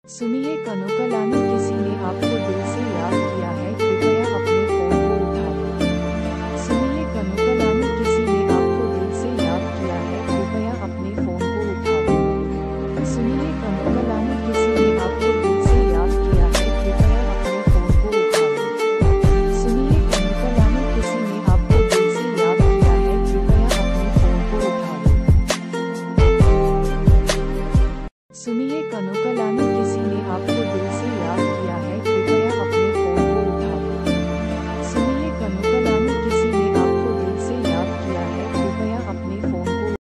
सुनिए कनोकलानी, किसी ने आपको दिल से याद किया है, कृपया